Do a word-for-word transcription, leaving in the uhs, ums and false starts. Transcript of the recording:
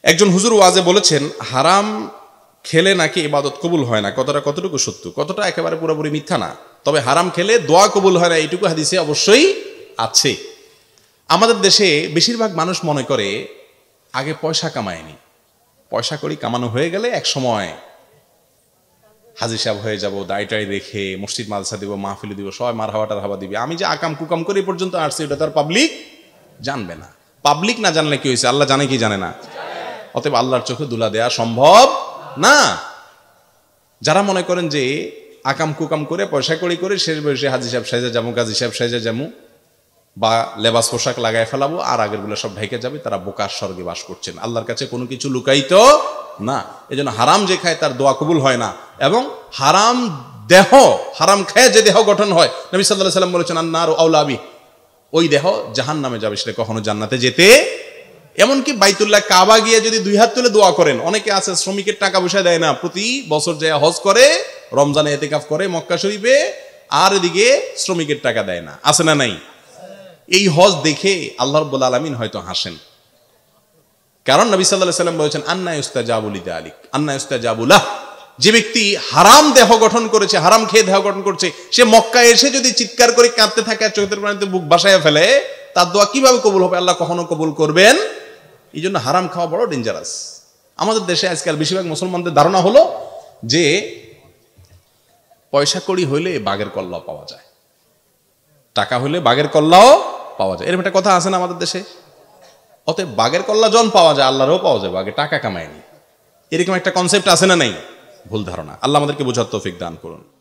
একজন হুজুর ওয়াজে বলেছেন হারাম খেলে নাকি ইবাদত কবুল হয় না। কতটা কতটুকু সত্য, কতটা একেবারে পুরোপুরি মিথ্যা না, তবে হারাম খেলে দোয়া কবুল হয় না এইটুকু হাদিসে অবশ্যই আছে। আমাদের দেশে বেশিরভাগ মানুষ মনে করে আগে পয়সা কামায়নি, পয়সা করি কামানো হয়ে গেলে এক সময় হাজির সাহেব হয়ে যাব, দায়টাই রেখে মসজিদ মাদ্রাসা দিব, মাহফিল দিব, সবাই মার হাওয়াটার হাওয়া দিবে। আমি যে আকাম কুকাম করে পর্যন্ত আসছি ওটা তার পাবলিক জানবে না। পাবলিক না জানলে কি হয়েছে, আল্লাহ জানে কি জানে না? অতএব আল্লাহর চোখে দুলা দেয়া সম্ভব না। যারা মনে করেন যে আকাম কুকাম করে পয়সা কড়ি করে শেষ বয়সে হাজি সাহেব সাইজা যাবো, গাজী সাহেব সাইজা যাবো, বা লেবাস পোশাক লাগায় ফেলাবো আর আগের গুলো সব ঢেকে যাবে, তারা বোকার স্বর্গে বাস করছেন। আল্লাহর কাছে কোনো কিছু লুকাইত না। এই জন্য হারাম যে খায় তার দোয়া কবুল হয় না। এবং হারাম দেহ, হারাম খায় যে দেহ গঠন হয়, নবী সাল্লাল্লাহু আলাইহি ওয়াসাল্লাম বলেছেন আন্নারু আউলা বিহি, ওই দেহ জাহান নামে যাবে, সেটা কখনো জান্নাতে যেতে। এমনকি বাইতুল্লাহ কাবা গিয়ে যদি দুই হাত তুলে দোয়া করেন, অনেকে আছে শ্রমিকের টাকা পয়সা দেয় না, প্রতি বছর যায় হজ করে, রমজানে ইতিকাফ করে মক্কা শরীফে, আর এদিকে শ্রমিকের টাকা দেয় না, আছে না নাই? এই হজ দেখে আল্লাহ রাব্বুল আলামিন হয়তো হাসেন, কারণ নবী সাল্লাল্লাহু আলাইহি ওয়াসাল্লাম বলেছেন আন্না ইউস্তাজাবু লিযালিক, আন্না ইউস্তাজাবু লাহ, যে ব্যক্তি হারাম দেহ গঠন করেছে, হারাম খেয়ে দেহ গঠন করছে, সে মক্কায় এসে যদি চিৎকার করে কাঁদতে থাকে আর চোখের পানিতে বুক ভাসায় ফেলে, তার দোয়া কিভাবে কবুল হবে? আল্লাহ কখনো কবুল করবেন? এই জন্য হারাম খাওয়া বড় ডেঞ্জারাস। আমাদের দেশে আজকাল বেশিরভাগ মুসলমানদের ধারণা হলো যে পয়সা কড়ি হইলে বাঘের কল্লাও পাওয়া যায়, টাকা হইলে বাঘের কল্লাও পাওয়া যায়, এরকম একটা কথা আছে না আমাদের দেশে? অতএব বাঘের কল্লা জন পাওয়া যায়, আল্লাহরও পাওয়া যায়, বাঘে টাকা কামায়নি, এরকম একটা কনসেপ্ট আছে না নাই? ভুল ধারণা। আল্লাহ আমাদেরকে বোঝার তৌফিক দান করুন।